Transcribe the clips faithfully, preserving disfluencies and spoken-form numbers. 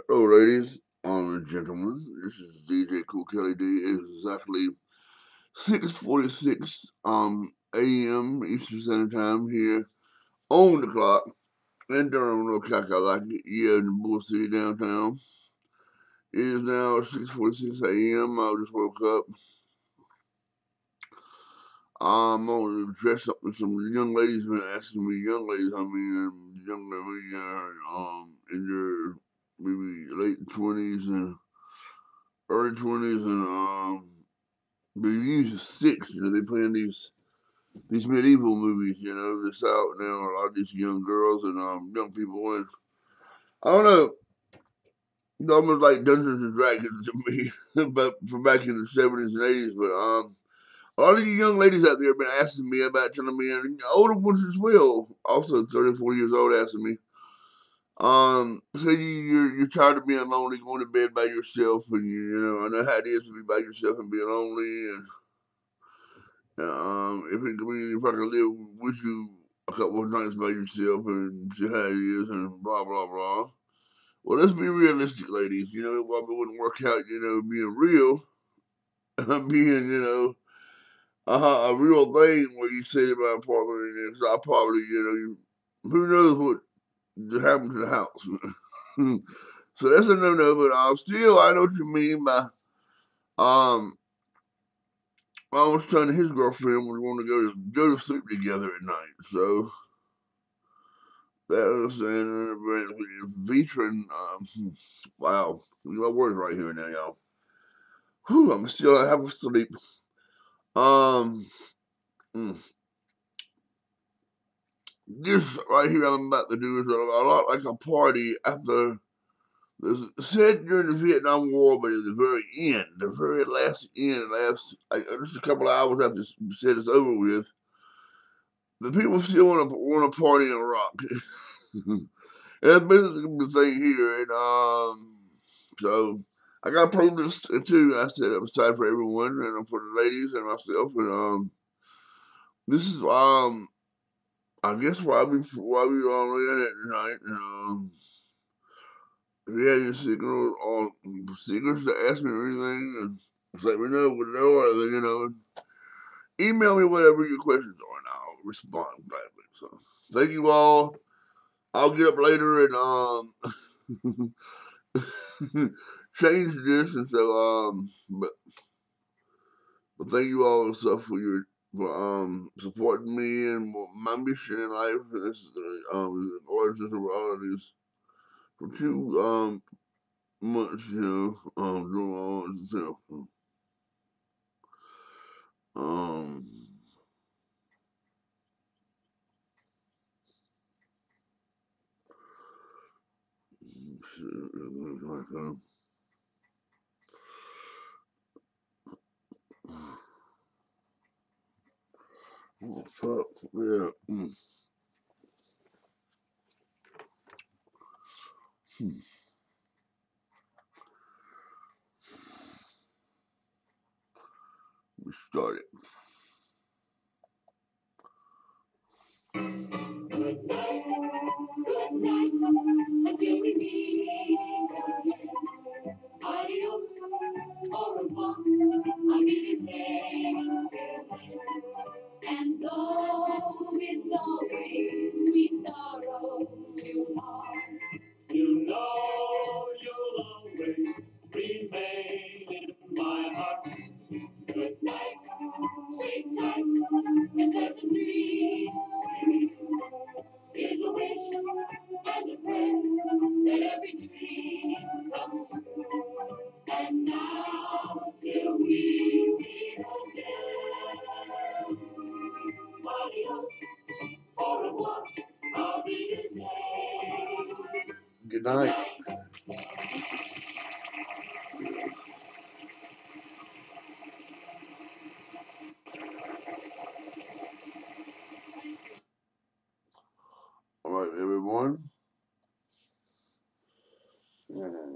Hello, ladies and gentlemen. This is D J Cool Kelly D. It is exactly six forty-six um a m. Eastern Standard Time here on the clock in Durham, North Carolina. Yeah, in the Bull City downtown. It is now six forty-six a m. I just woke up. Um, I'm going to dress up with some young ladies. Been asking me, young ladies. I mean, um, young ladies, uh, um, in their maybe late twenties and early twenties, and um. But usually six, you know, they playing these these medieval movies, you know, that's out now. A lot of these young girls and um young people, and I don't know, it's almost like Dungeons and Dragons to me, but from back in the seventies and eighties. But um, a lot of you young ladies out there have been asking me about, telling me, and older ones as well, also thirty, forty years old, asking me. Um, say you you're, you're tired of being lonely, going to bed by yourself, and you, you know I know how it is to be by yourself and be lonely, and Um, if it, I mean, if I could live with you a couple of nights by yourself and see how it is and blah blah blah. Well, let's be realistic, ladies. You know, it probably wouldn't work out. You know, being real, being you know uh, a real thing where you say to my apartment, and I probably you know you, who knows what happened to the house. So that's a no no. But uh, still, I know what you mean by um. I was telling his girlfriend we want to go to go to sleep together at night. So that was an veteran. Um, hmm, wow, we got words right here now, y'all. Whew, I'm still half asleep. Um, mm, this right here I'm about to do is a, a lot like a party after the said during the Vietnam War, but at the very end, the very last end, last like, just a couple of hours after this said it's over with, the people still want to want to party and rock. And that's basically the thing here, and um, so I got a playlist too. I set up aside for everyone and for the ladies and myself, and um, this is um, I guess why we why we all in it tonight. And um, if you have any signals or secrets to ask me or anything, and just let me know what they are. Then you know, email me whatever your questions are, and I'll respond gladly. So thank you all. I'll get up later and um. change this, and so um but, but thank you all and stuff for your for um supporting me and my mission in life. This is uh, um origins of all of these for two um months, you know, um doing all this stuff. Um shit, oh fuck, yeah. Mm. Hmm. We started. Good night, good night, until we meet again. Adios, au revoir, I'll be the same till then. And though it's always sweet sorrow to part, you know you'll always remain in my heart. Good night, sleep tight, and there's a dream for you. Here's a wish and a prayer that every dream comes true. And now till we meet again, adios, au revoir, I'll be the same. Good Good night. night. All right, everyone. Mm.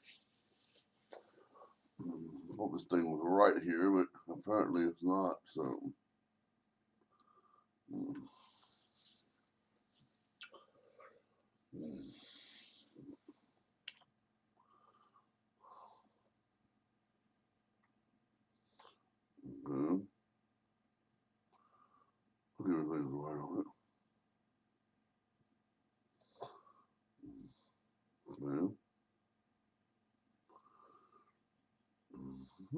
I hope this thing was right here, but apparently it's not. So. Mm. Mm.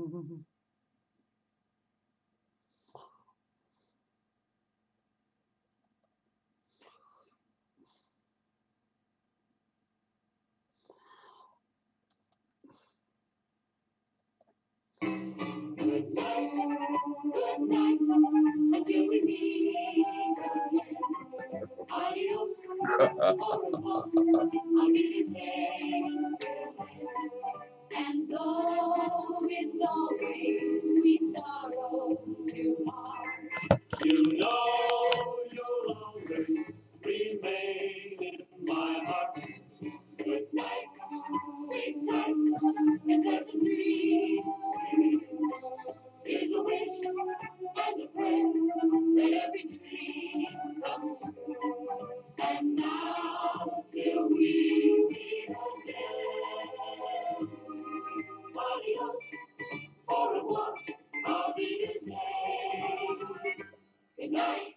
Good night, good night, until we meet again. Adios, au revoir, I'll be the and though it's always sweet sorrow to part, you know you'll always remain in my heart. Good night, sweet night, and there's a dream is a wish and a prayer that every dream comes true. And now till we meet again, adios, au revoir, I'll be the same. Good night.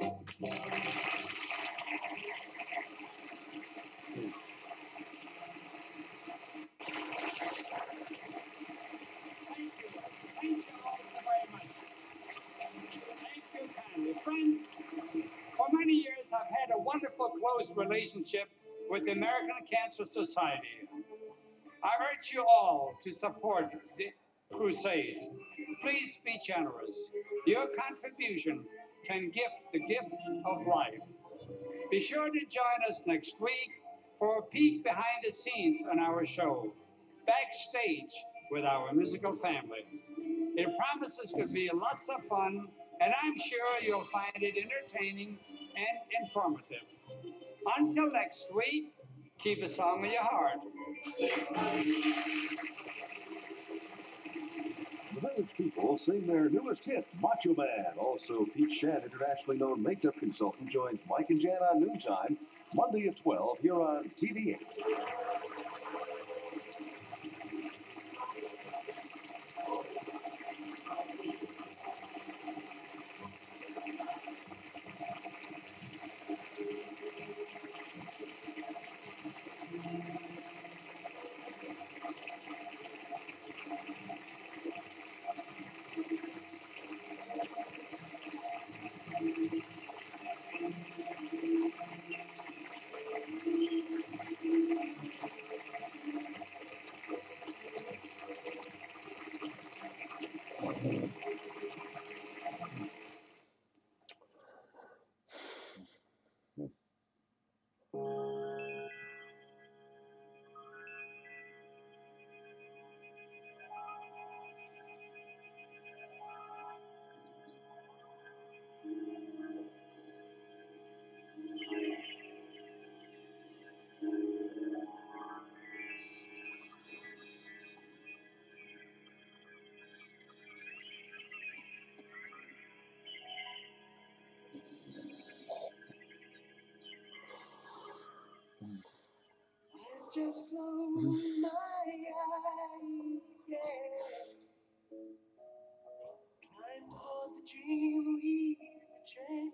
Friends, for many years I've had a wonderful close relationship with the American Cancer Society. I urge you all to support the crusade. Please be generous. Your contribution can gift the gift of life. Be sure to join us next week for a peek behind the scenes on our show, Backstage with Our Musical Family. It promises to be lots of fun, and I'm sure you'll find it entertaining and informative. Until next week, keep a song in your heart. The Village People sing their newest hit, Macho Man. Also, Pete Shan, internationally known makeup consultant, joins Mike and Jan on Noontime, Monday at twelve, here on T V eight. Just close my eyes again. Time for the dream we betrayed.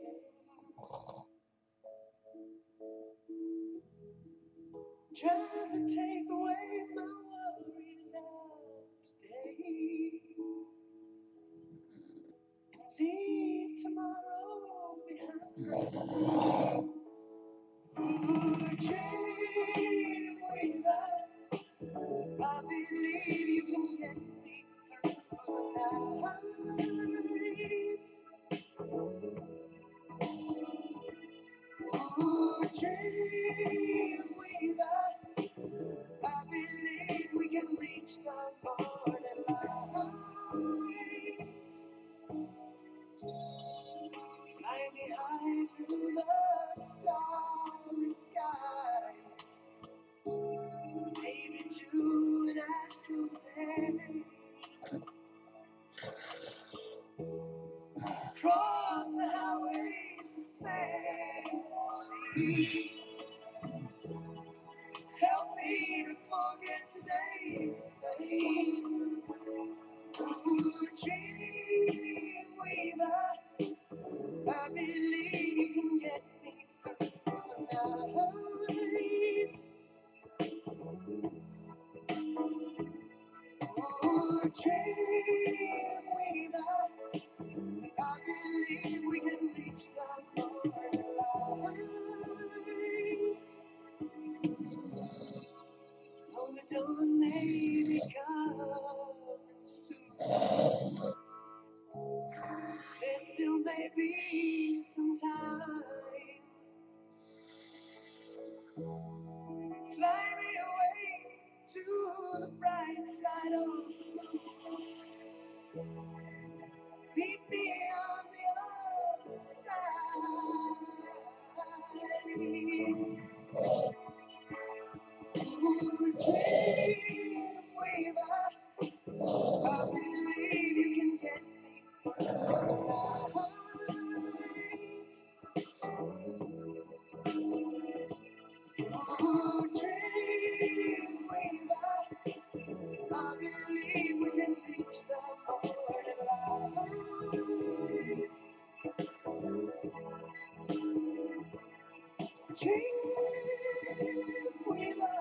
Try to take away my worries out today. Leave tomorrow behind. Ooh, dream weaver, I believe you can get me through the night. Ooh, dream weaver, I believe we can reach the morning light. Fly me high through the starry skies, maybe to an astral plane. Cross the highways of fantasy. Help me to forget today's pain. Ooh, dream weaver, I believe you can get me through the night. Ooh, dream Don't maybe come soon. There still may be some time. Fly me away to the bright side of the moon. Meet me on the other side. Ooh, dream weaver, I believe you can get me tonight. Ooh, dream weaver, I believe we can reach the morning light. Dream weaver.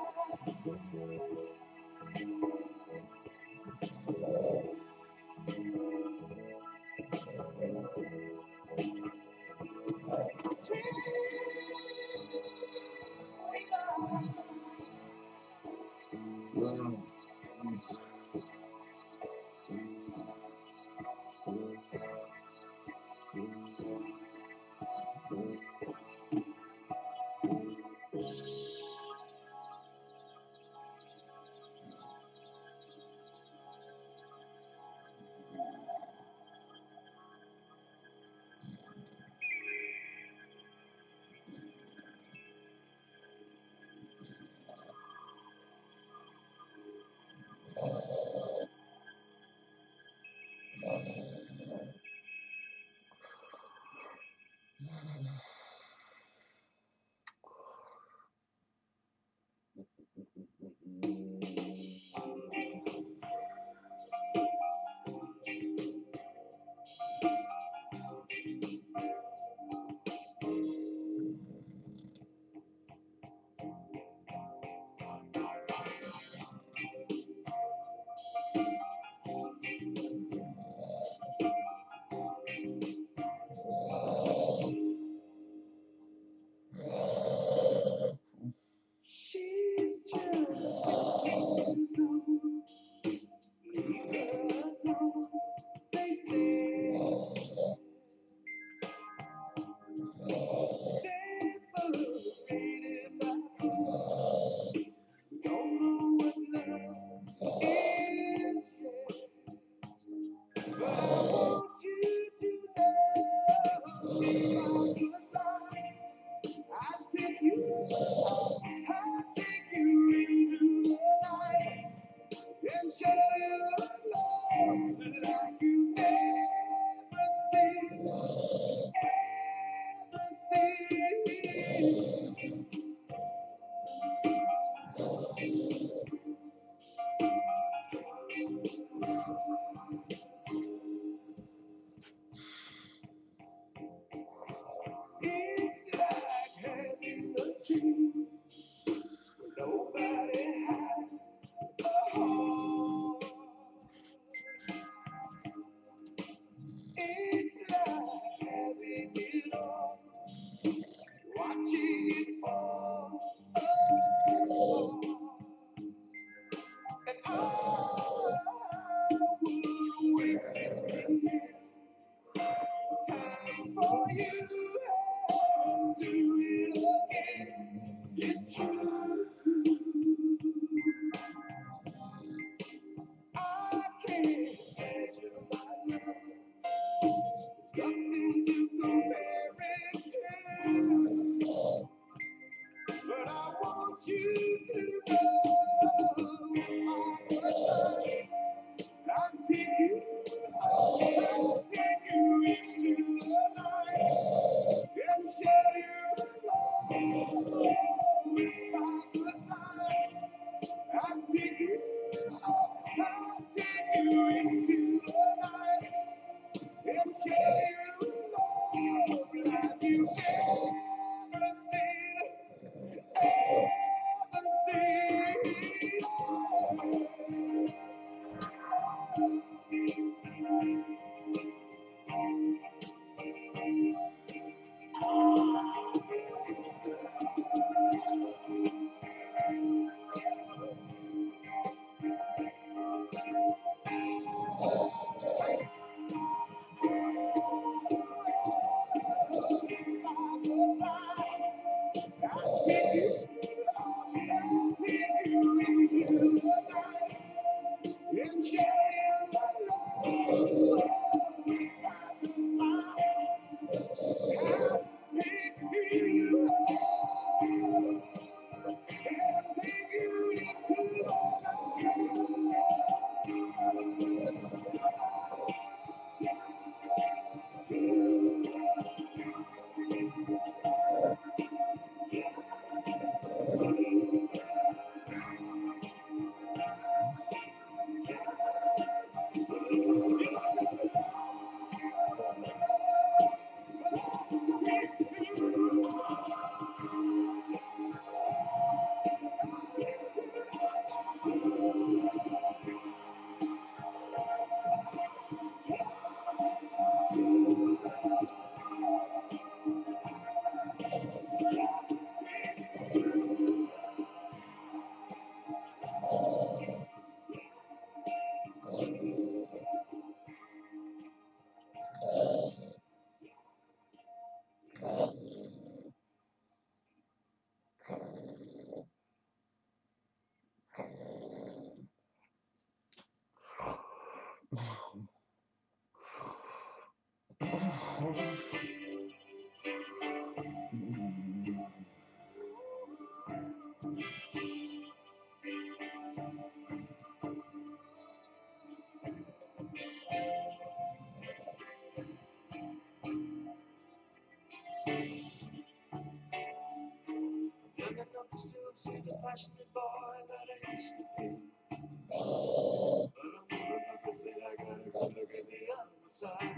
passionate boy that I used to be. But I'm old enough to say I gotta go look at the other side.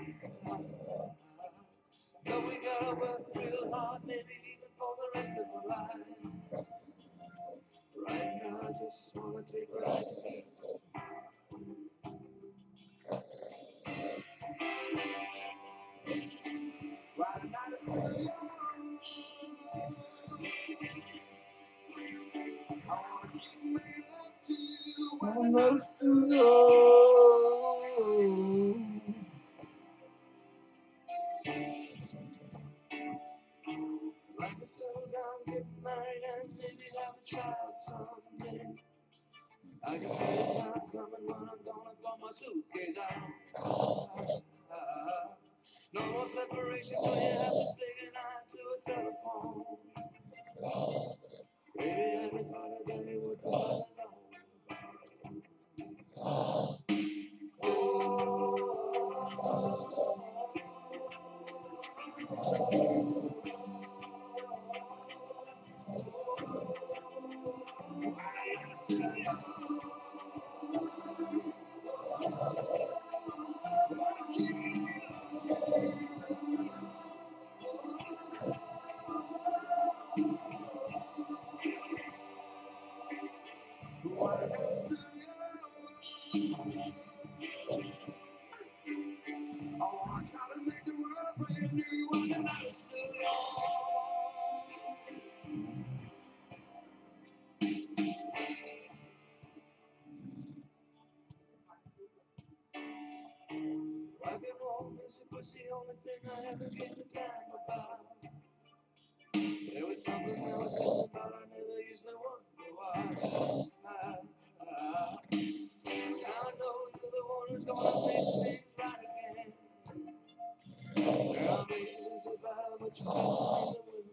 But we gotta work real hard, maybe even for the rest of our lives. Right now, I just wanna take what I can. Right now, the studio. I wanna keep making love to you. I'm not a studio. Like to settle down, get married, and maybe have a child someday. I can see it now coming when I'm gonna throw my suitcase out. Ah, no more separation when you have to say goodnight to a telephone. Baby, I decided that it would be on. Rock and roll music was the only thing I ever gave a damn about. There was something I was missing, but I never used to wonder why. Ah, ah. Now I know you're the one who's gonna make things right again. Girl, maybe it's about what you got in the wind.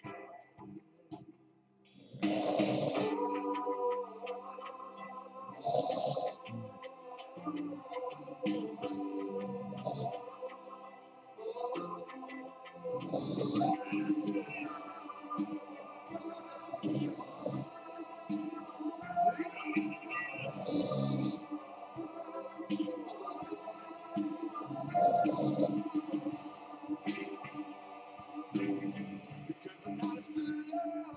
Because I'm not a studio.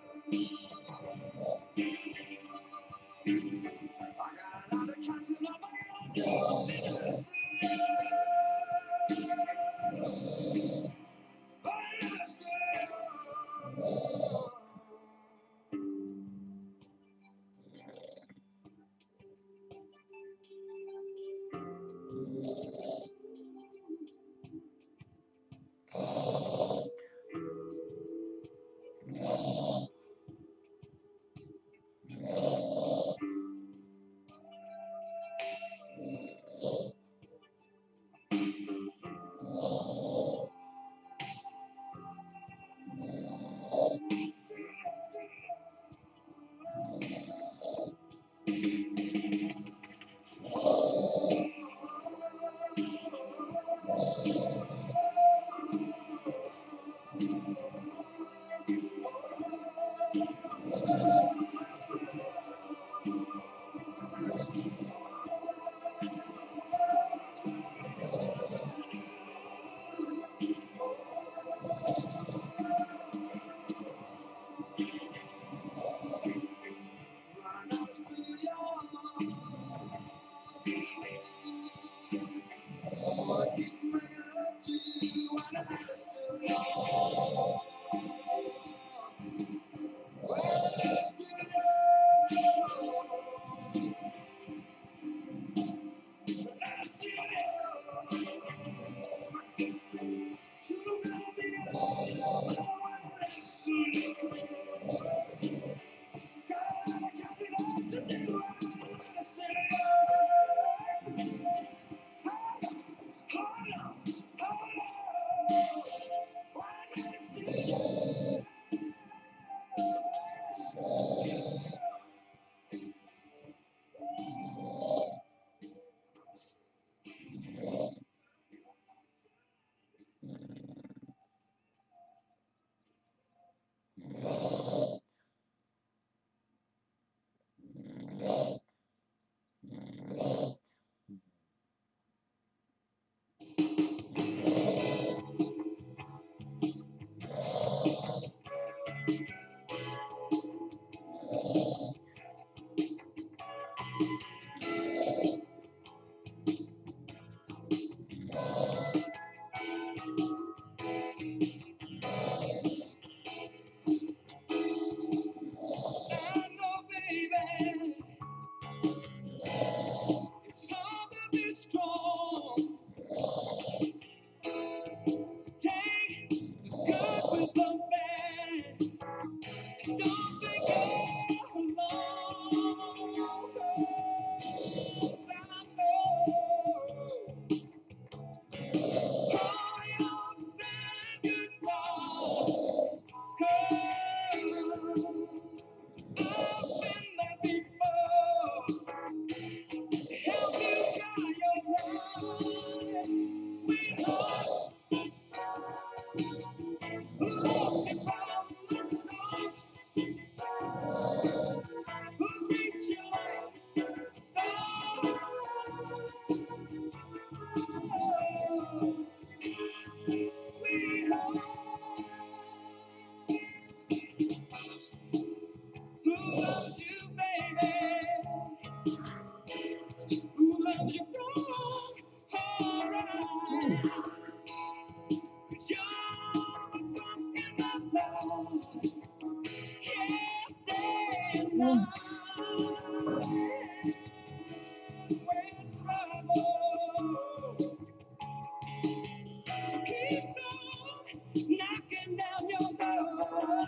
I got a lot of cats in my mind. I'm not a studio. Keeps on knocking down your door.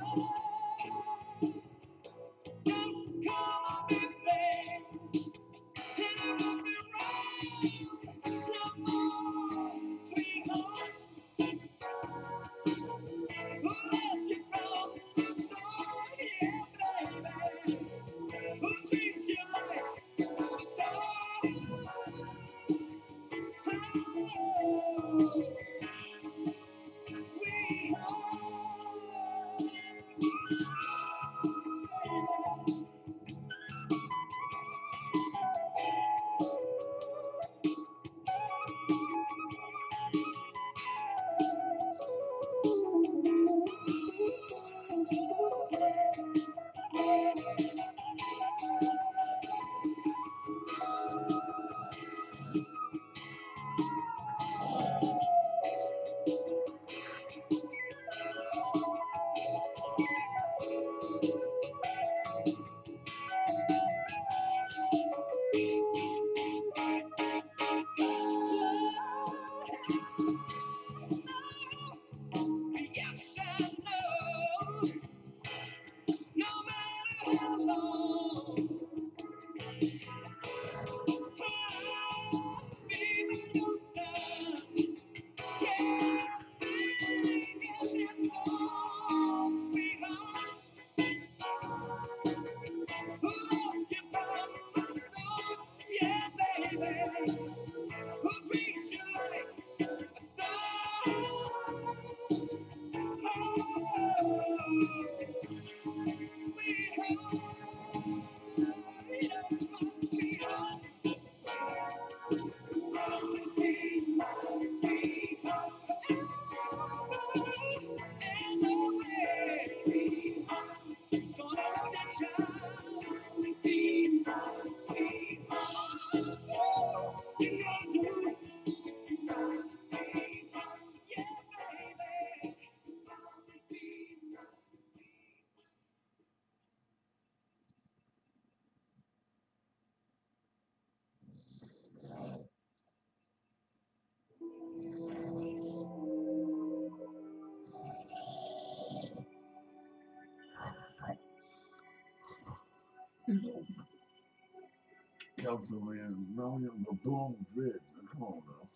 Just call me, babe, and I won't be wrong no more, sweetheart. Who left you from the start, yeah, baby? Who treats you like a star? Oh, sweetheart. Yes, I know. No matter how long, I'll be by your side. Yeah, singing this song, sweetheart. Who loved you from the start? Yeah, baby. Who treats you like a star? Oh, sweetheart. My sweetheart. Always be my sweetheart. And always, sweetheart. It's gonna love your child. Always be my sweetheart. You gotta do my sweetheart. Yeah, baby. Always be my sweetheart. You know, Councilman, now we have the boom bridge. Come on now.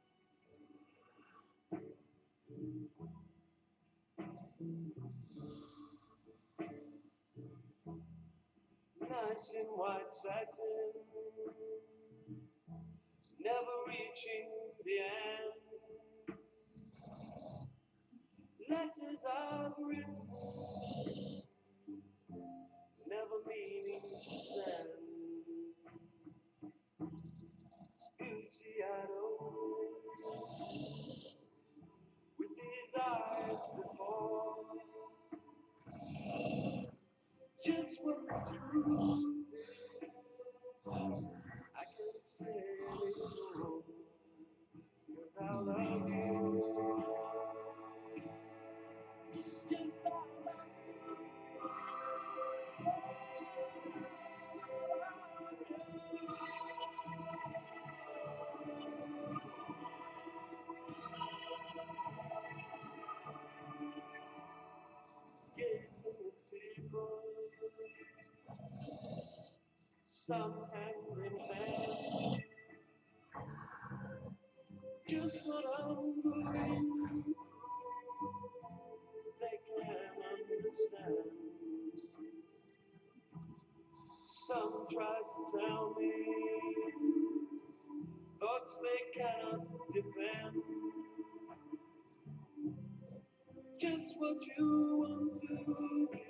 Nights in white satin, never reaching the end. Letters I've written, never meaning to send. Beauty I know, with these eyes before. Just what the truth is, I can't say anymore. 'Cause I love you. Yes, I love you. Gazing at people, some hand in hand. Just what I'm going through, they can't understand. Some try to tell me thoughts they cannot defend. Just what you want to be.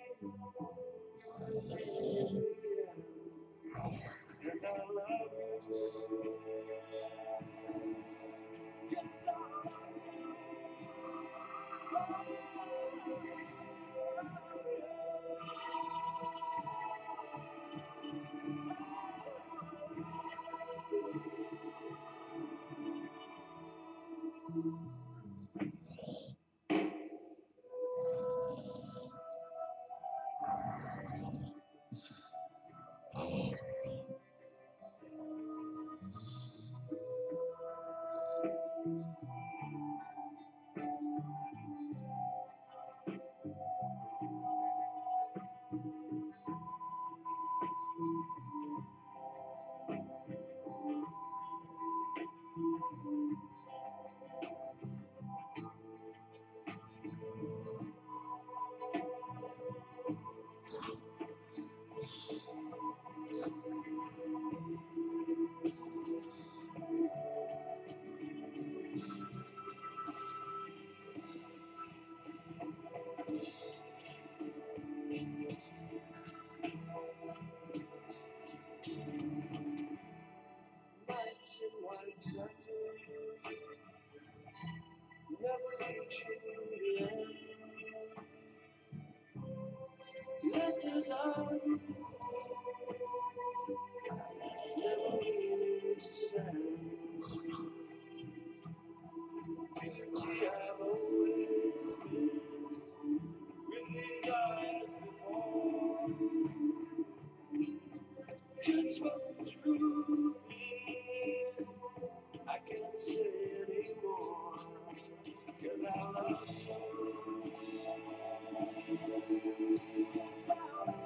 Yes, I love you. Yes, I love you. sun, never meaning to send. See, I've always been with these eyes before. Just what the truth is, I can't say anymore. 'Cause I love you. Yes, I love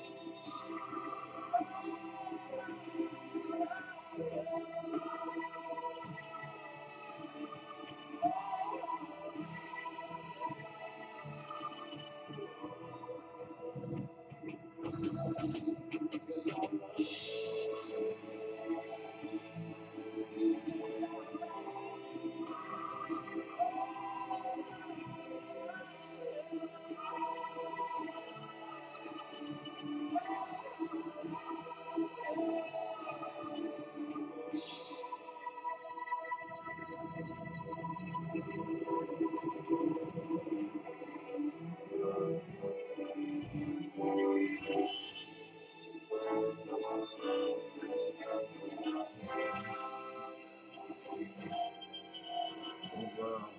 Oh, wow.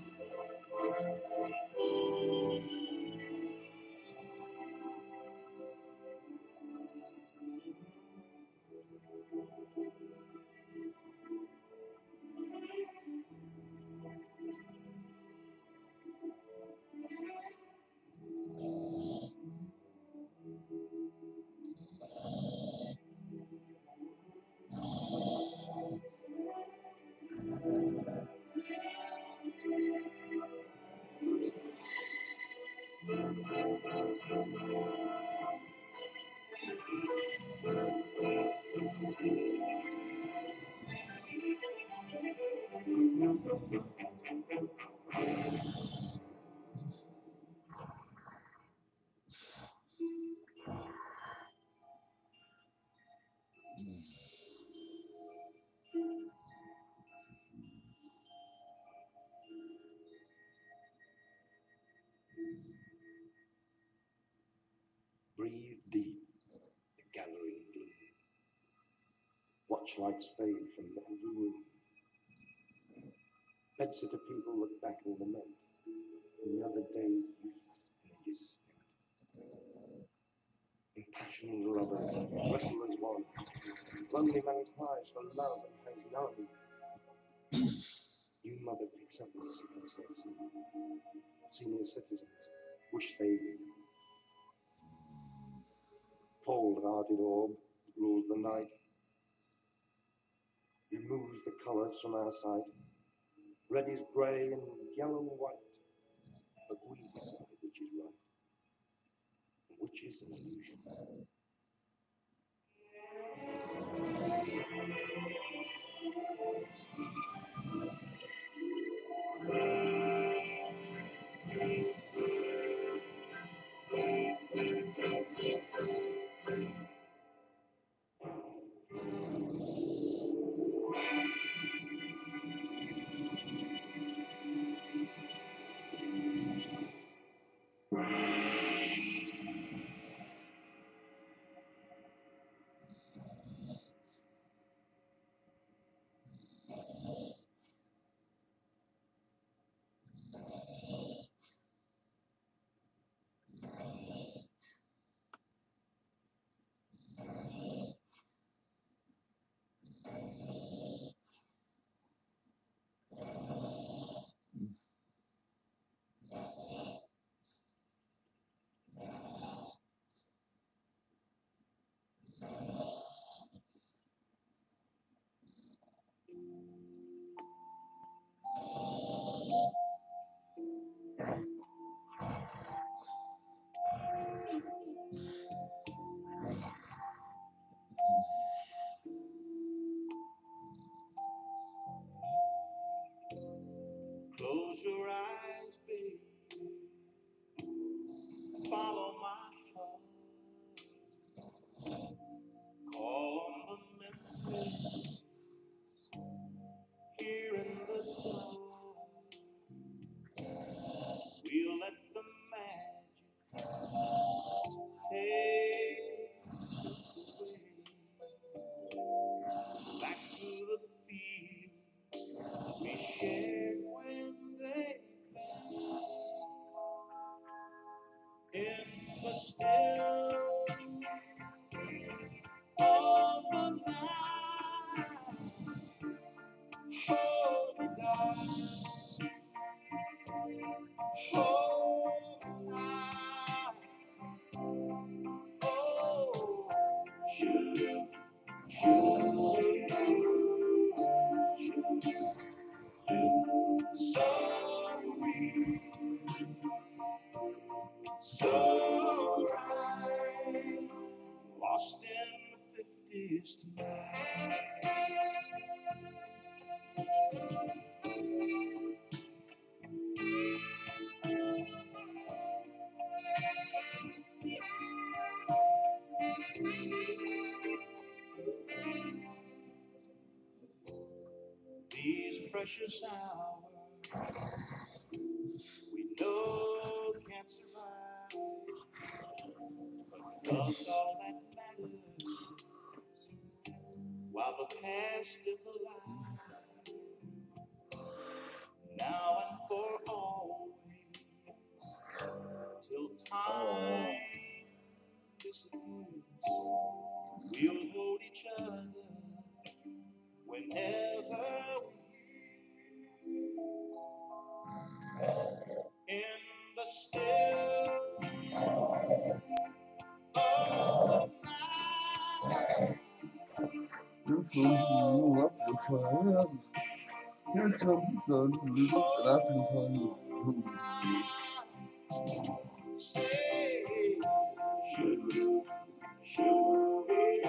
Breathe deep, the gathering gloom. Watch lights fade from every room. Bedsitter people look back and lament on the other day's useless energies spent. Impassioned lovers wrestle as one. Lonely man cries for love and has none. New mother picks up the sick son. Senior citizens wish they knew. Cold-hearted orb rules the night, removes the colours from our sight. Red is grey and yellow white, but we decide which is right and which is an illusion. So right, lost in the fifties tonight. These precious hours we know can't survive, but love's all that matters while the past is alive. Now and for always, till time disappears, we'll hold each other whenever we in the still of the night. You're so cool, I feel fine. Here comes the sun, and I feel fine. Say, shoo, shoo,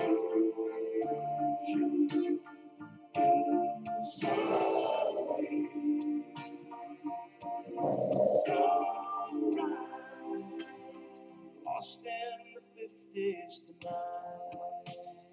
shoo, so, so right, lost in the fifties tonight.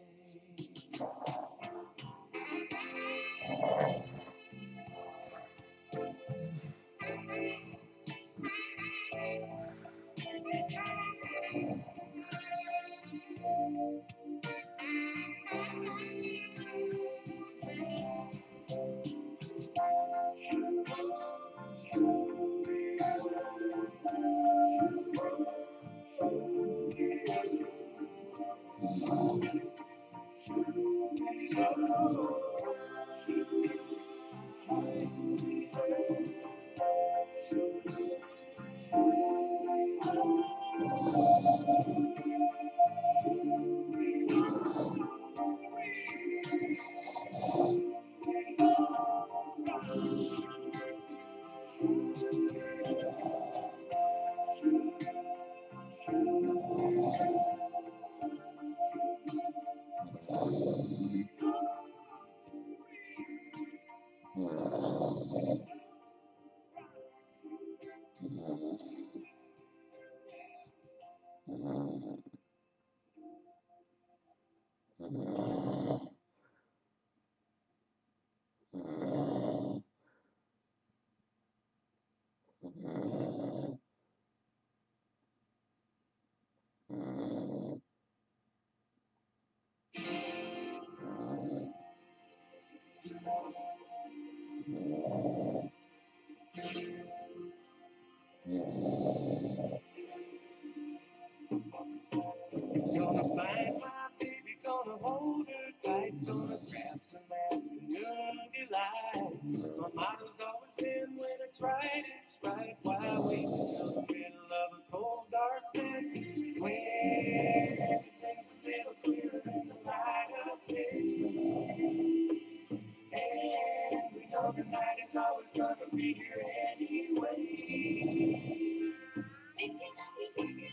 Gonna find my baby, gonna hold her tight, gonna grab some afternoon delight. My motto's always been when it's right, it's right. Why wait until the middle of a cold, dark night? When everything's a little clearer in the light of day. And we know the night is always gonna be here anyway. Thinking of he's working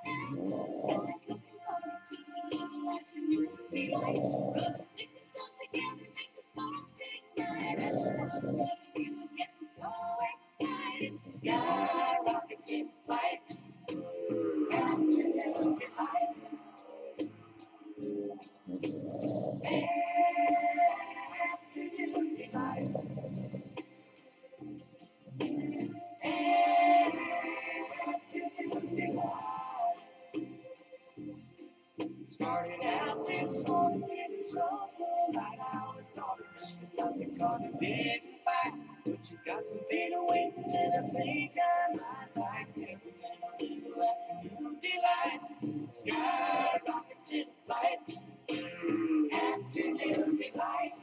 on my back. Rubbing sticks and stones together, make the sparks ignite. As the one of you is getting so excited, the sky rockets in flight. Afternoon delight. Afternoon delight. Afternoon delight. Started out this morning feeling so full, like I was daughter, nothing caught a didn't fight. But you got some data waiting, and I think I might like it. A little afternoon delight, sky rockets in flight. Afternoon delight.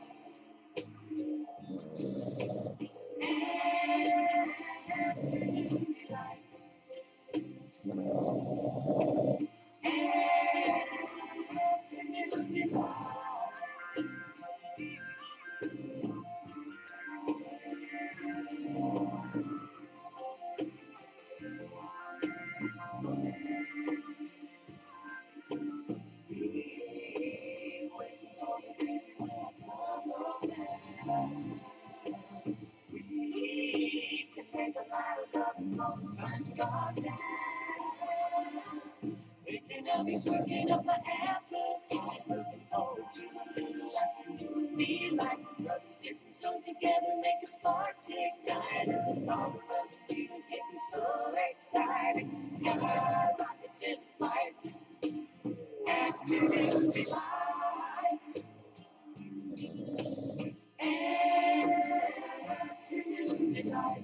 Afternoon delight. Afternoon Picking up, he's working up an appetite, looking forward to a little afternoon delight. Rubbing sticks and stones together, make a spark ignite. And all the loving feelings get me so excited. Sky rockets in flight, afternoon delight. Afternoon delight.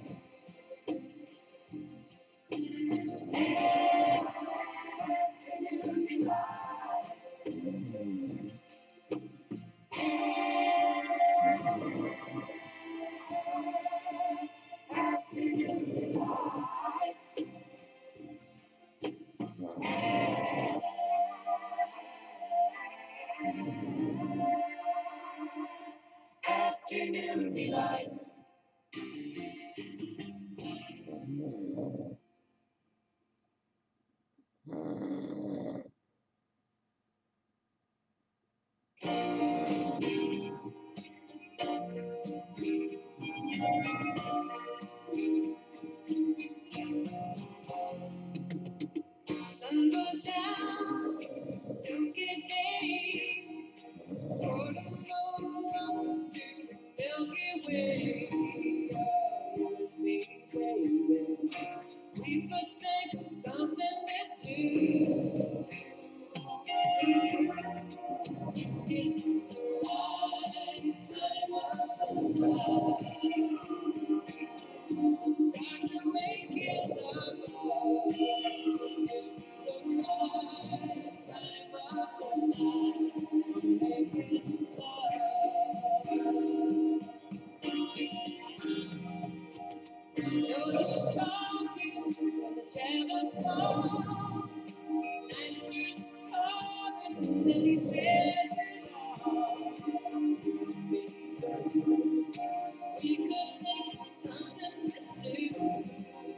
Afternoon delight. Afternoon delight. Sun goes down, silky day, toward the flow to the Milky Way. Oh, with me, baby. We could think of something to do. It's the right time of the night. Start to make it up. It's the right time of the night. Make it love. No use talking when the shadows fall. Night keeps calling, and he says it all. We could think of something to do.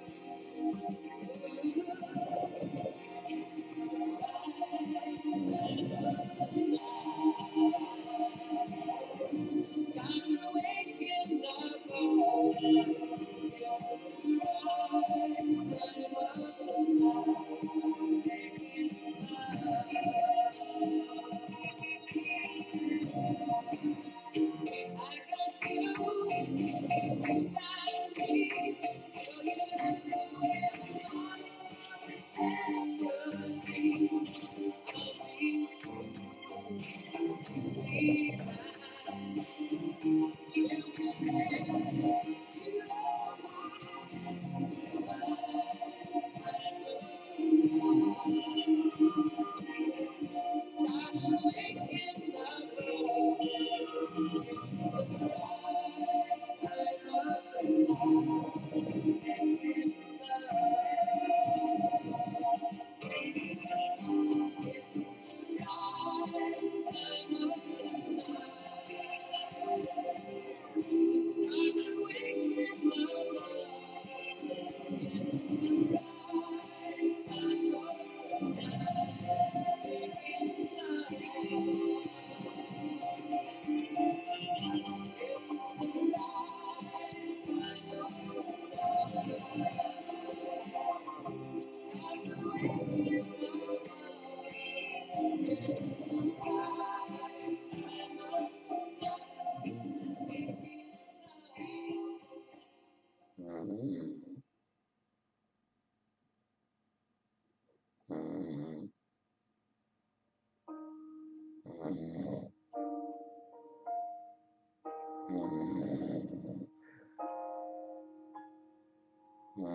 I'm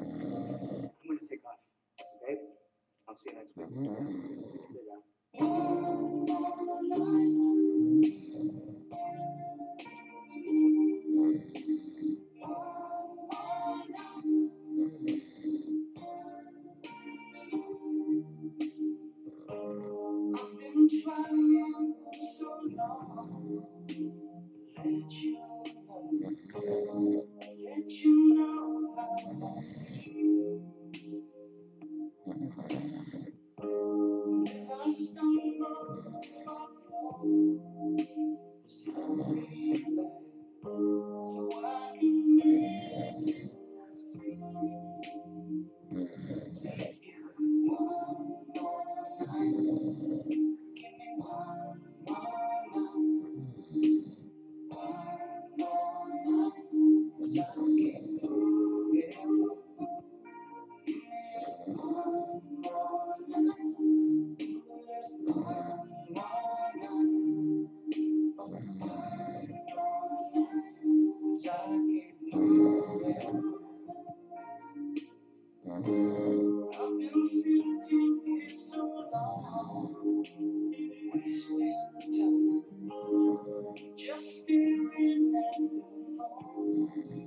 going to take off. Okay? I'll see you next week. I've been trying so Just staring at the phone,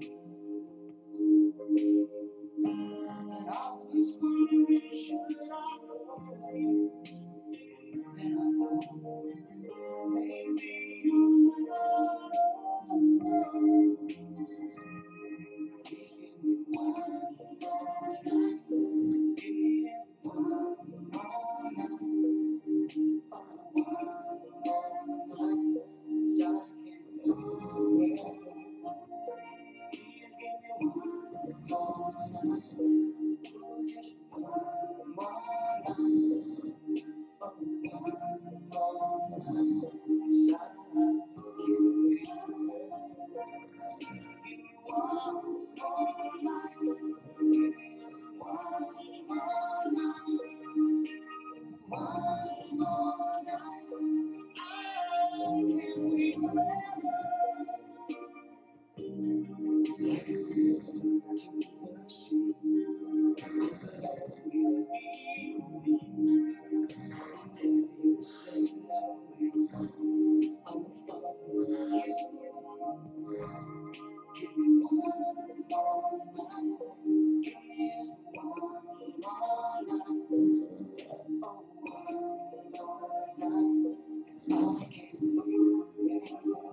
and I was wondering, should I go away? Then I thought, maybe you're not alone. Please give me one more night. Give me one more night. Oh, one more night. 'Cause I can't go away. Please give me one more night. Oh, just one more night. Oh, one more night. 'Cause I can't wait away. Give me one more night. Give me just one more night. One more night. 'Cause I can't wait forever. To mercy, always be with you. If you say no way, I will follow you. Give me one more night. Give me just one more night. Oh, one more night. 'Cause I can't wait forever.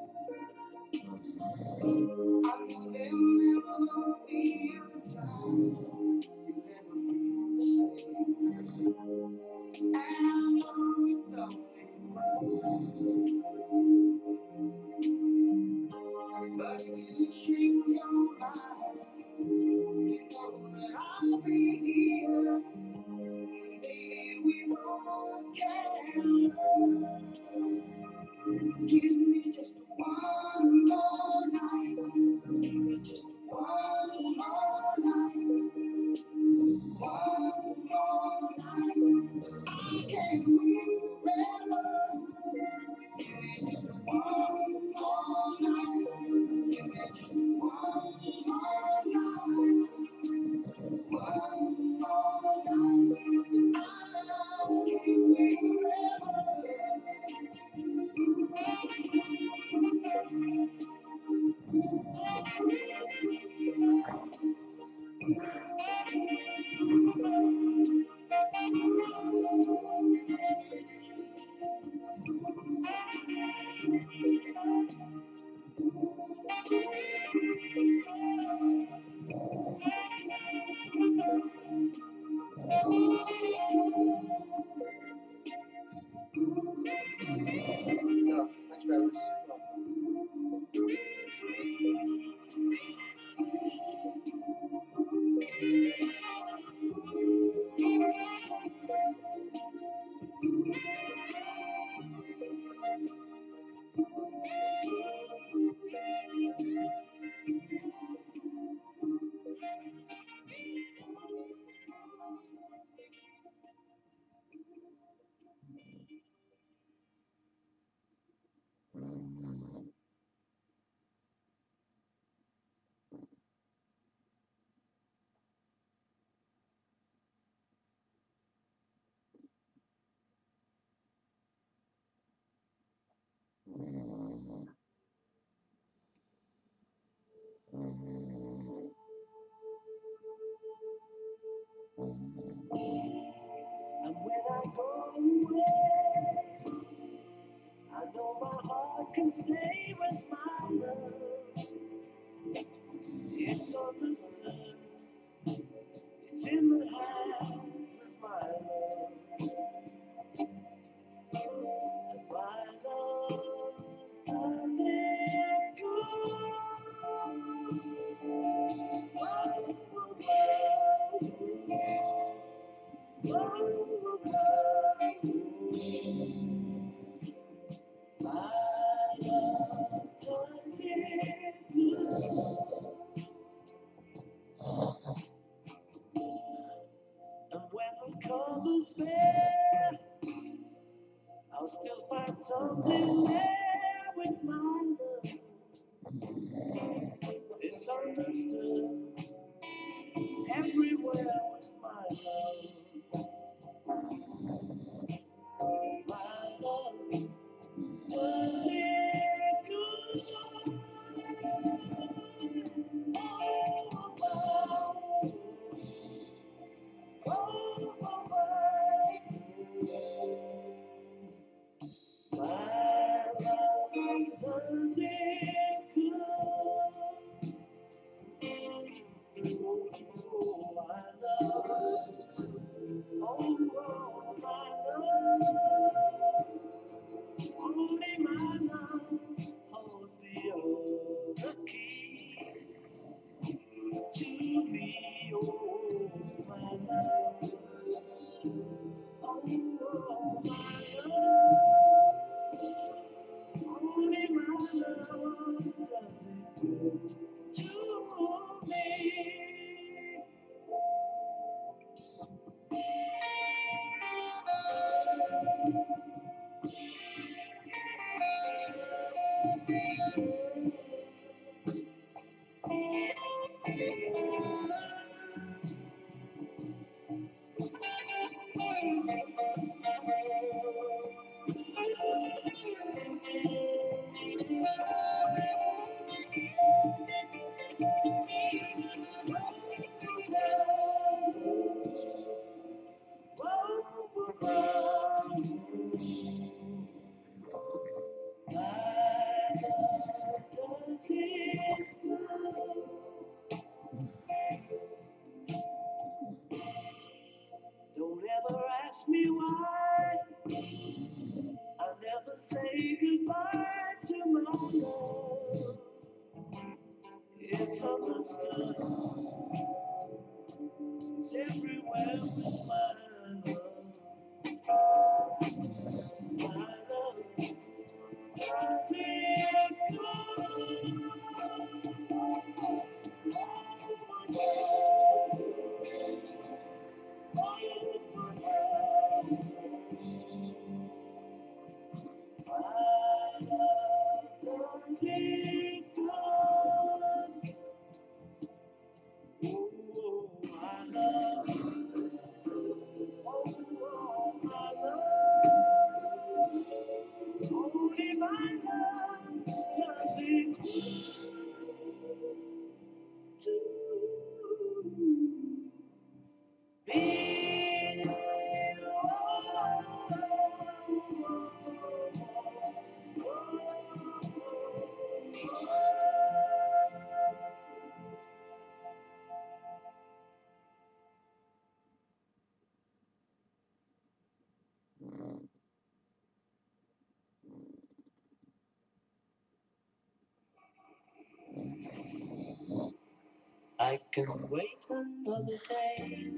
I know there will never be a time you never feel the same. And I know it's only right. But if you change your mind, you know that I'll be here. Maybe we both can learn. Give me just one more night. Give me just one more night. One more night. 'Cause I can't wait forever. Give me just one more night. Give me just one more night. One more night. 'Cause I can't wait forever. No, much better. And when I go away, I know my heart can stay with my love. It's understood. It's in the hands of my love. And my love something there with my love. It's understood everywhere with my love. My love does it good all over. My love does it good. Oh, my love. Oh, oh, my love. Only my love holds the other key to me. Oh, my love. Oh, oh, my love. Only my love does it to me. Don't ever ask me why. I'll never say goodbye to my love. It's understood. It's everywhere with my love. My love does it good. Only my love does it to me. I can wait another day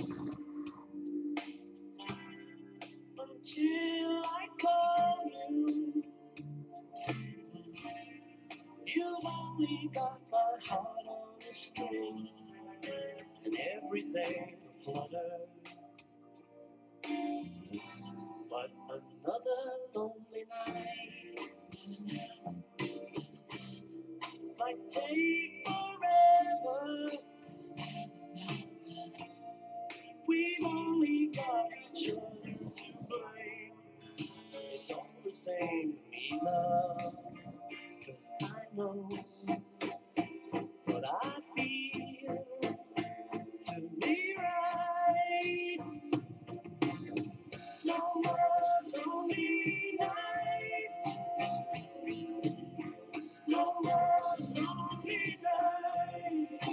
until I call you. You've only got my heart on a string and everything aflutter. But another lonely night might take forever. We've only got each other to blame. It's all the same to me, love. 'Cause I know what I feel to be right. No more lonely nights. No more lonely nights.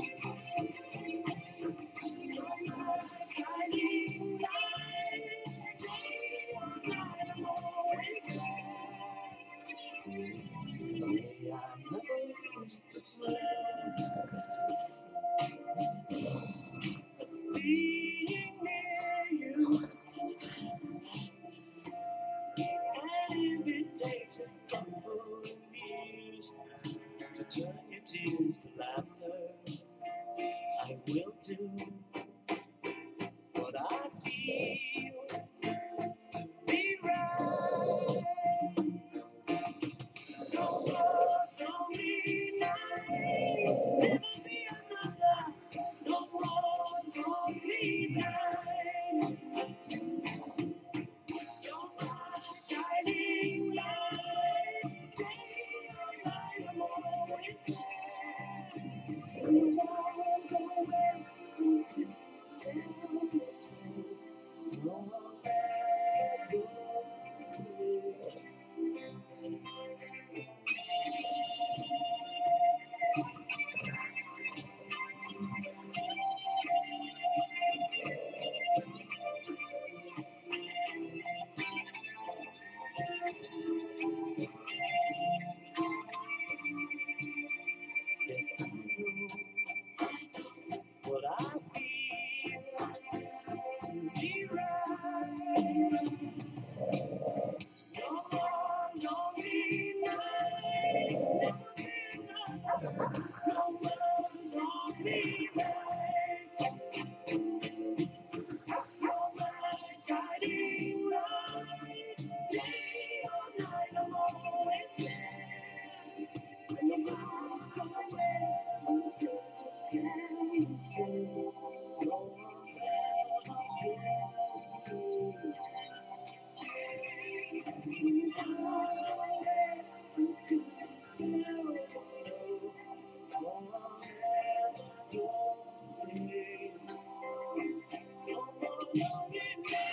No more hiding nights. Day or night, I'm always there. May I never miss the smell of being near you. And if it takes a couple of years to turn your tears to laughter, I will do what I feel to be right. tell you so. No one ever told me. To tell you so. No one ever told me. No more lonely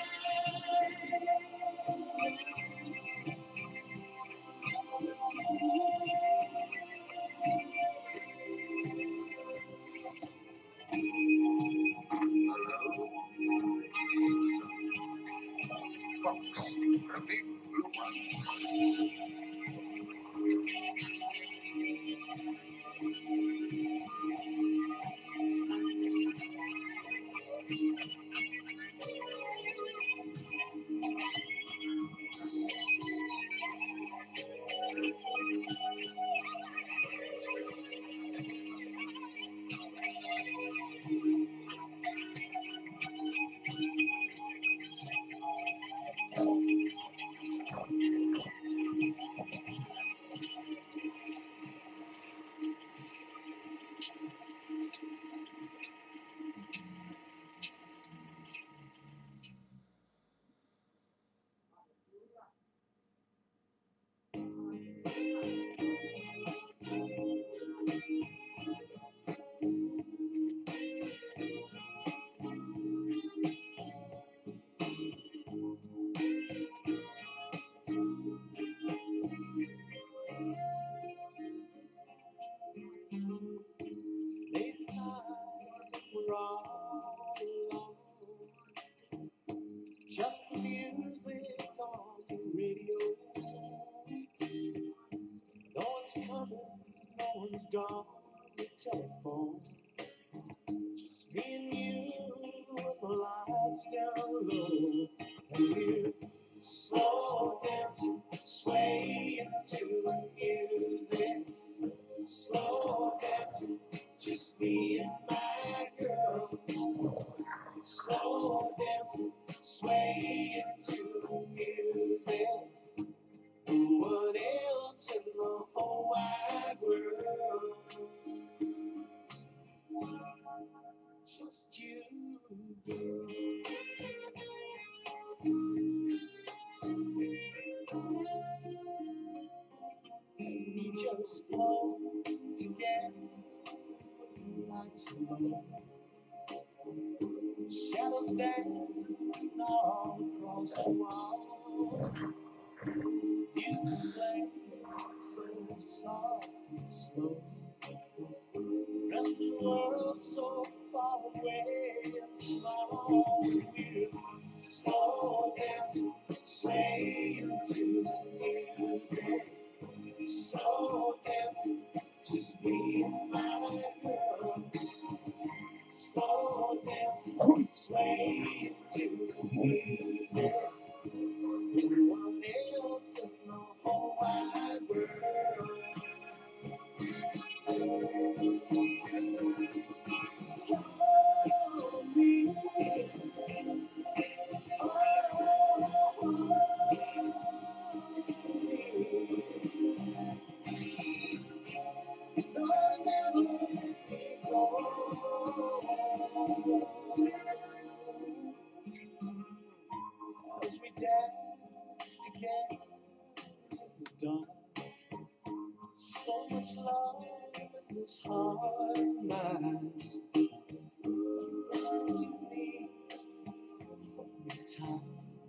late night, we're all alone. Just the music on the radio. No one's coming, no one's gone. The telephone. Just me and you with the lights down low. And you slow dancing, swaying to the music. Slow dancing, just me and my girl. Slow dancing, swaying to the music. Who would else in the whole wide world? Just you, girl. We just flow together like slow. Shadows dancing all across the wall. Music's playing so soft and slow. Rest of the world so far away and small. We're slow dancing, swaying to the music. Slow dancing, just me and my girl. Slow dancing, swaying to the music. No one else in the whole wide world. Oh, me. As we dance together, we've done so much love in this heart of mine. Listen to me, time.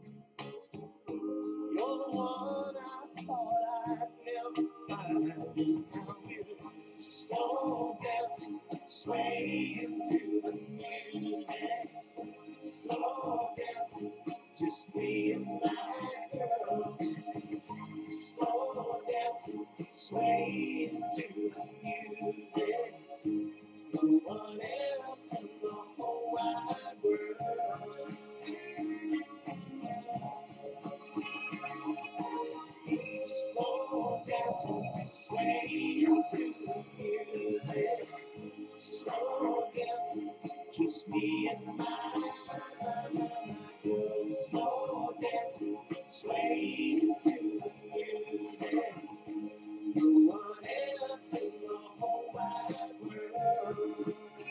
You're the one I thought I'd never find. Now we're slow dancing, swaying to the music. Slow dancing, just me and my girl. Slow dancing, swaying to the music. No one else in the whole wide world. Slow dancing, swaying to the music. Slow dancing, just me and my girl. Slow dancing, swaying to the music. No one else in the whole wide world.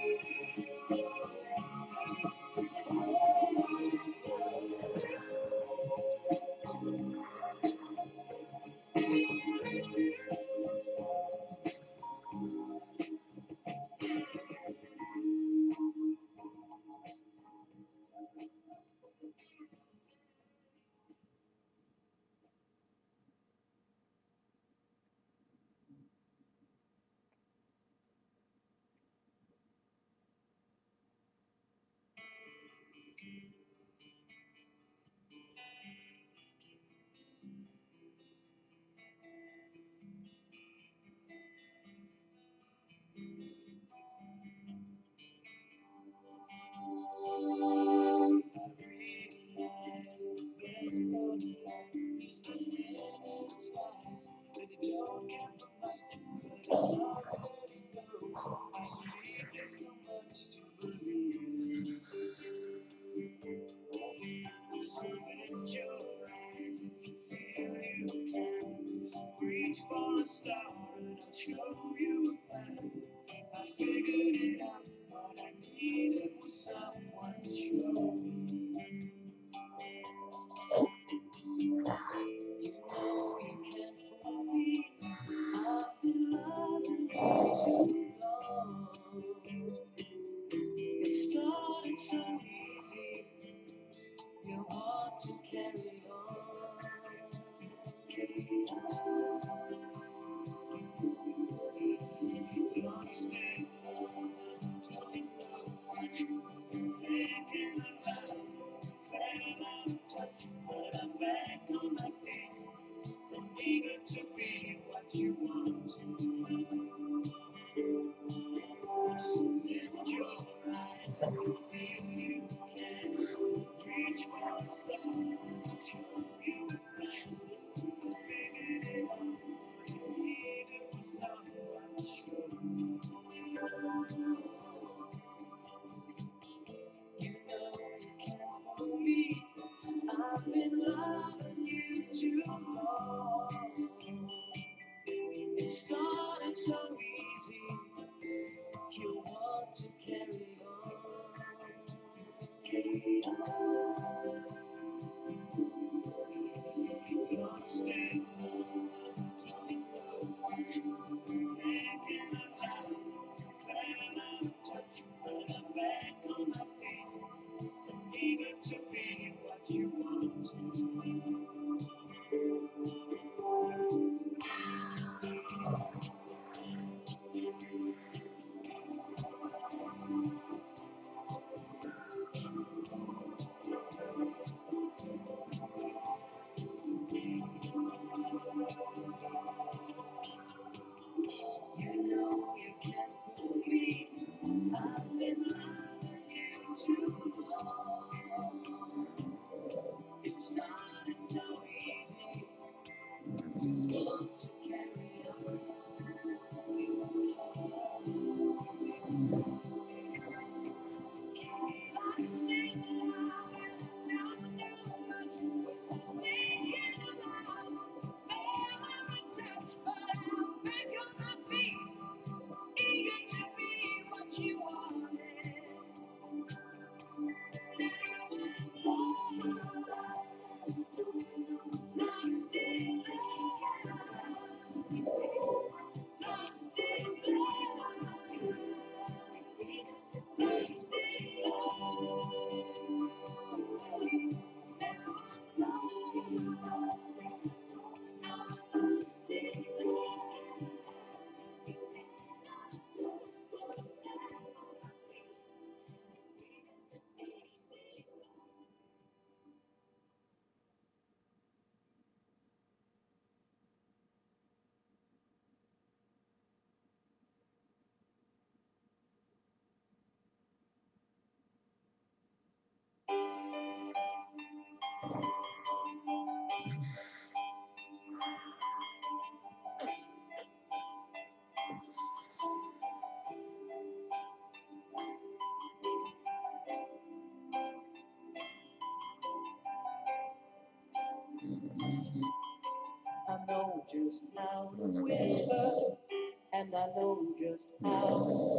I know just how to whisper, and I know just how to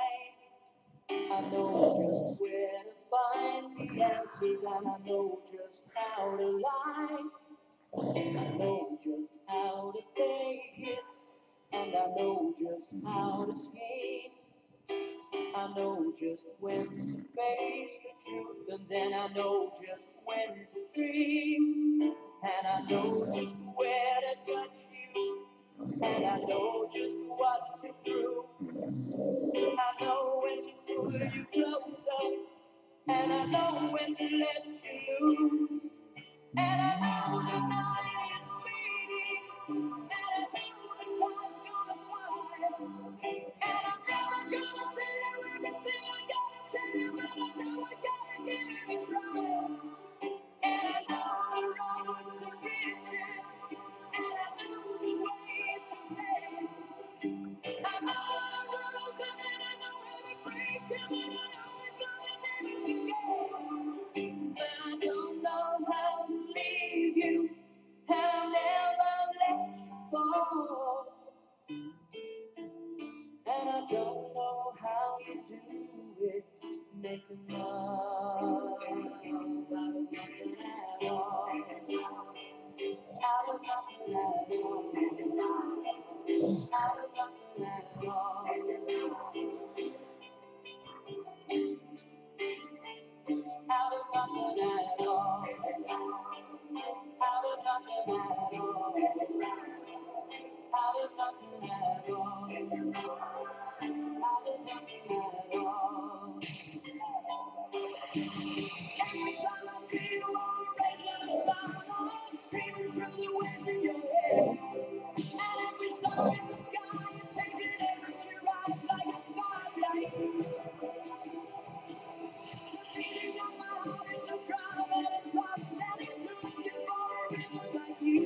write. I know just where to find the answers, and I know just how to lie. I know just how to fake it, and I know just how to scheme. I know just when to face the truth, and then I know just when to dream. And I know just where to touch you, and I know just what to do. I know when to pull you closer, and I know when to let you loose. And I know the night is fading. And I know the time's gonna fly. And I'm never gonna tell you everything I gotta tell you, but I know I gotta give it a try. And I know the roads to riches. And I know the ways to pay. I know the rules and then I know how to break them. And I always know that never to go. But I don't know how to leave you. And I'll never let you fall. And I don't know how you do it. Making love out of nothing at all. Out of nothing at all. Out of nothing at all. Out of nothing at all. Out of nothing at all. Out of nothing at all. Out of nothing at all. Every time I see you on the rays of the sun, I'm screaming through the winds in your head. And every star in the sky is taking every tear rise like a spotlight. Beating on my heart is a crime and it's not standing to you for a river like you.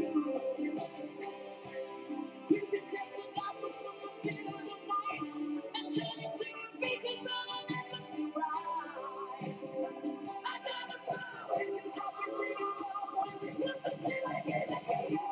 You can take the darkness from the pit of the night and turn it to a beacon for an endlessly rise. I gotta follow it 'cause I can really know when there's nothing till I get it to you.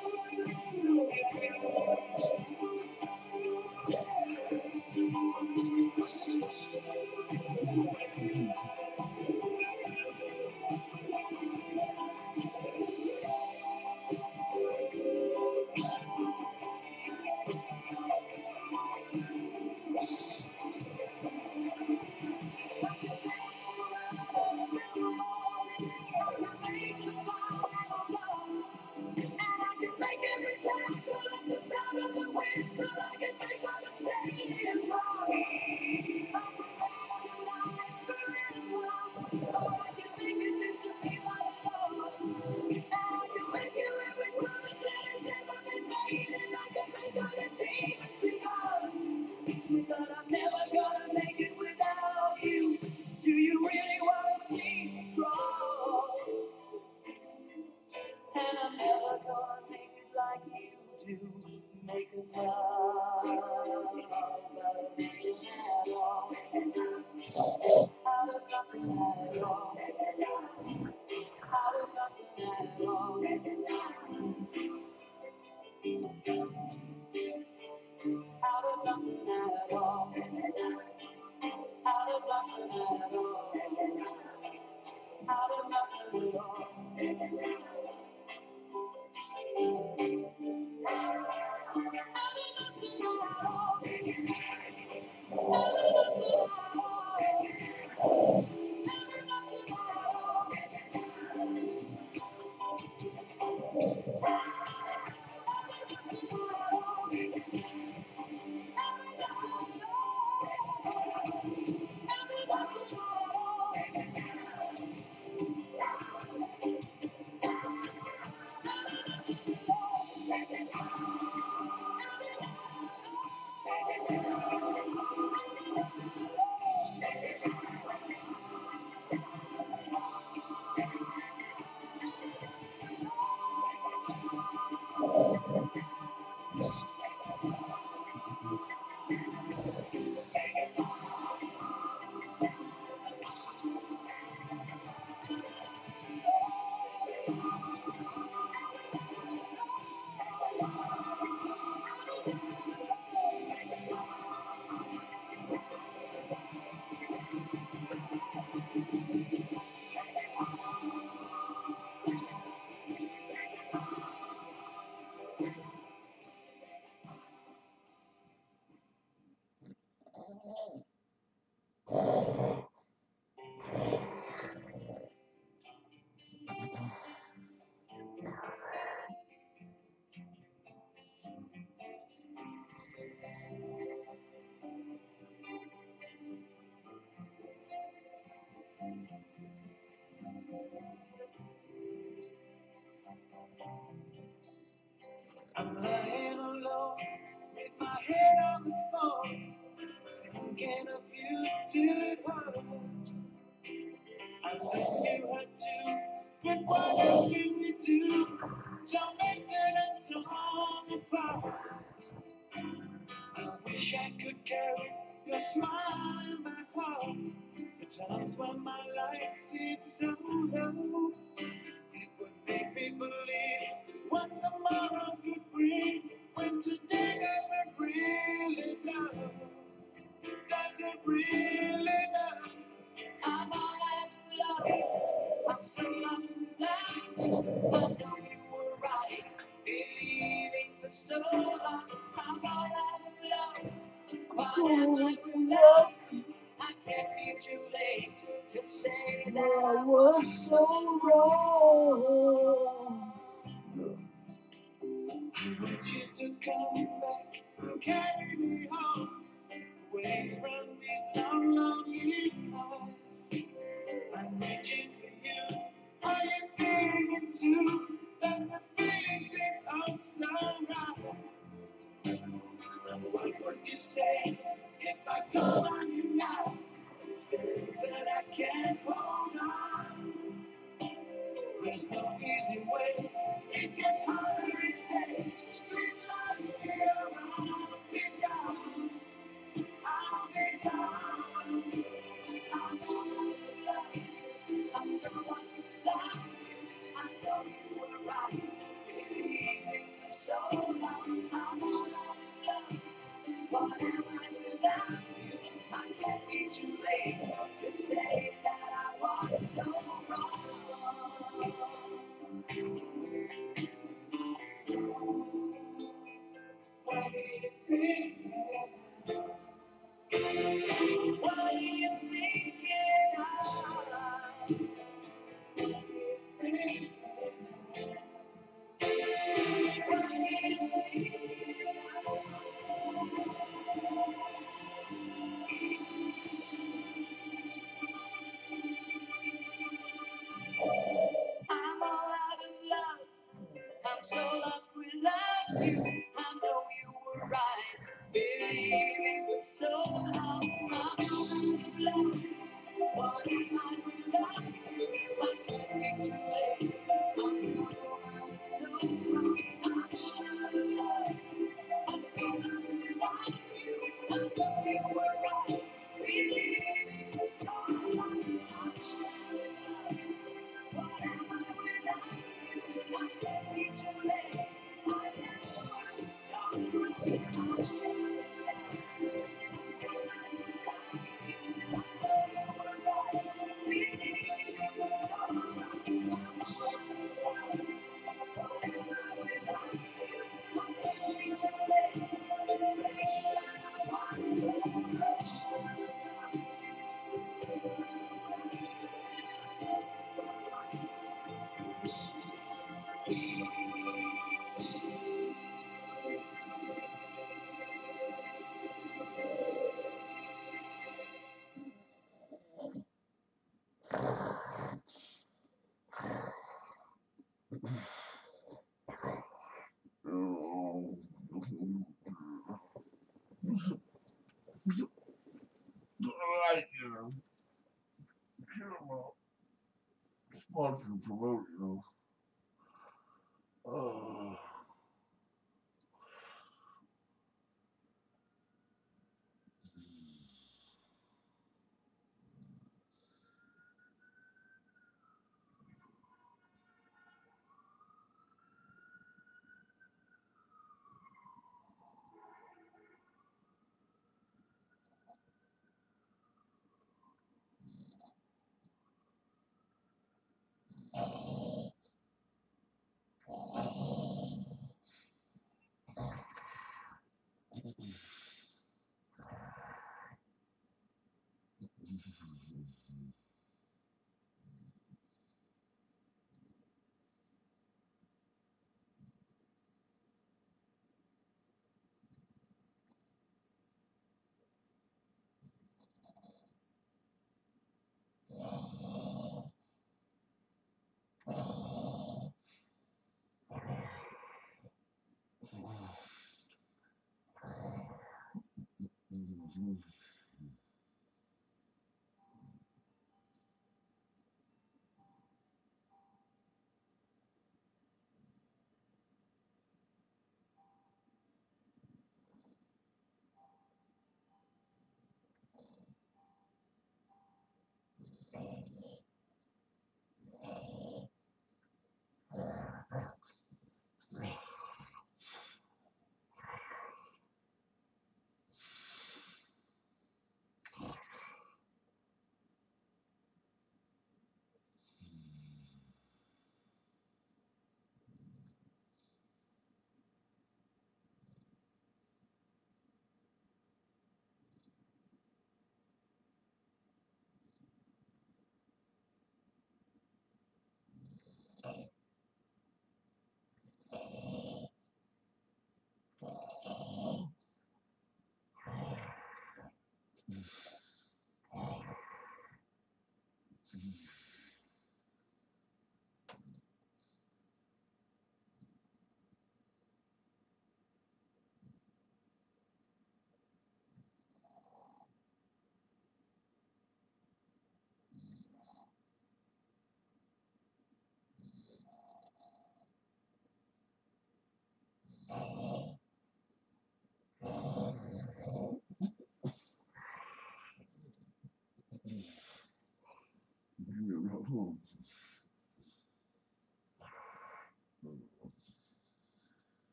But I'm never gonna make it without you. Do you really wanna see me grow? And I'm never gonna make it like you do. Make a love out of nothing at all. Out of nothing at all. Out of nothing at all. Out of nothing at all. Out of nothing at all. Out of nothing at all. till it hurts. And then you had to, but what else can we do to make it and torn apart? I wish I could carry your smile in my heart. The times when my life seemed so low, it would make me believe what tomorrow could bring. When today doesn't really know, doesn't really know. I'm all out of love. I'm so lost in love. I know you were right, believing for so long. I'm all out of love. What am I without you? I can't be too late to say that I was so wrong. I want you to come back and carry me home, away from these long, lonely nights. I'm reaching for you. Are you feeling it too? Does the feeling seem so right? And what would you say if I call on you now and say that I can't hold on? There's no easy way. It gets harder each day. Please let me around. Be gone. I'll be gone. I'm gone in love. I'm so lost without you. I know you were right. Believing for so long. I'm all out of love. What am I without you? I can't be too late to say that I was so wrong. What do you think? What do you think? I'm all out of love. I'm so lost without you. I know you were right. Believing for so long. I'm all out of love. What am I without you? I can't be too late. I know I was so wrong. I'm all out of love. I'm so lost without you. I know you were right. Believing for so long. I'm all out of love. What am I without you? I can't be too late. I know I was so wrong. I'm all out of love. I'm so lost without you. I know you were right. Believing for so long. I'm all out of love. What am I without you? I can't be too late to say that I was so wrong. Like, you know, sponsor and promote, you know. Uh,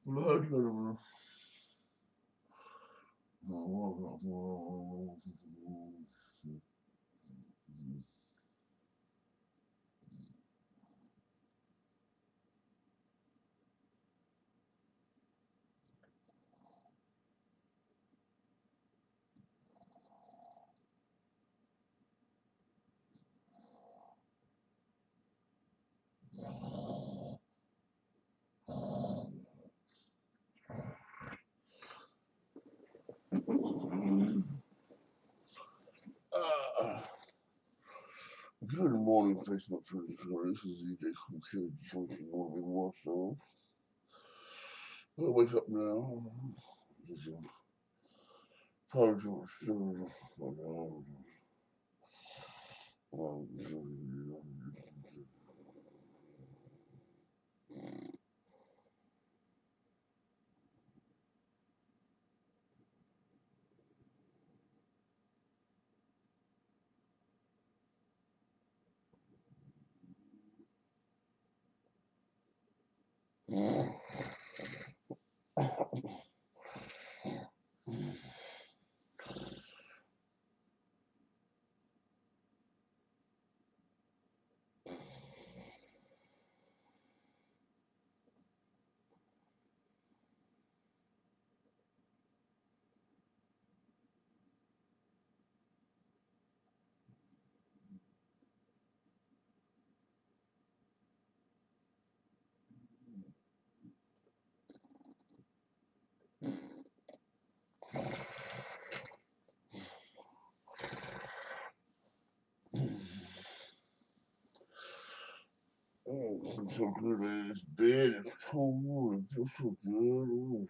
Uh, good morning, Facebook friends. This is D J Cool Kid coming from Morning Warsaw. I'll wake up now. Probably too much sugar. Oh, it's so good in this bed. It's cool. It feels so good.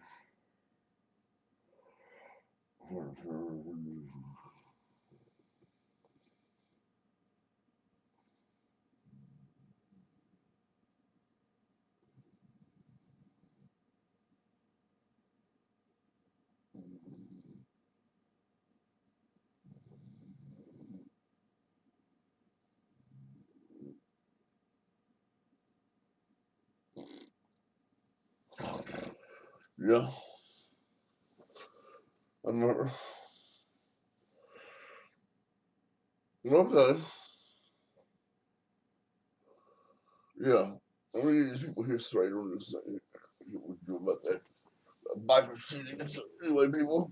Yeah, I'm not. Okay. Yeah. I'm gonna get these people here straight on this thing. What we do about that biker shooting. So anyway, people.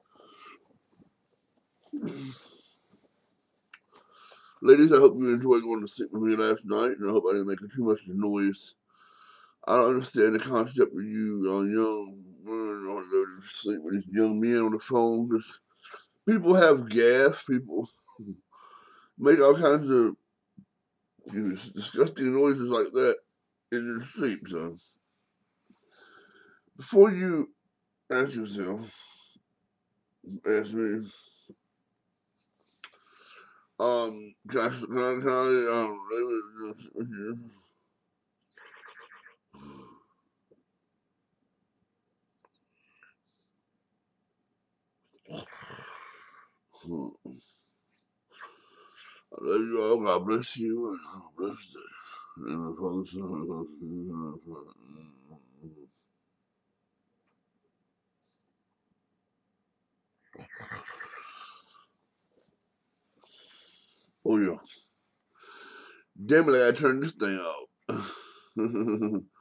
Ladies, I hope you enjoyed going to sleep with me last night, and I hope I didn't make too much noise. I don't understand the concept of you uh, young women want to go to sleep with these young men on the phone. Cause people have gas. People make all kinds of you know, disgusting noises like that in their sleep. So before you ask yourself, ask me, um, can I, can I, can I um, really just with you? Hmm. I love you all. God bless you. And have a blessed day. In the Father, Son, and Holy Spirit. Oh yeah. Damn it! I gotta turn this thing off.